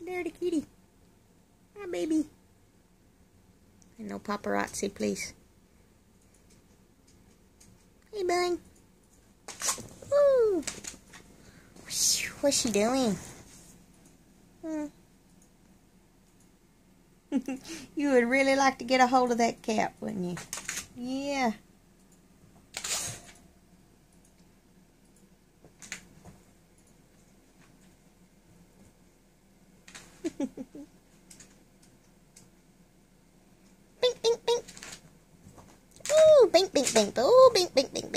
There, the kitty. Hi, baby. And no paparazzi, please. Hey, Bun. Woo! What's she doing? You would really like to get a hold of that cap, wouldn't you? Yeah. Bink, bink, bink. Ooh, bink, bink, bink. Ooh, bink, bink, bink.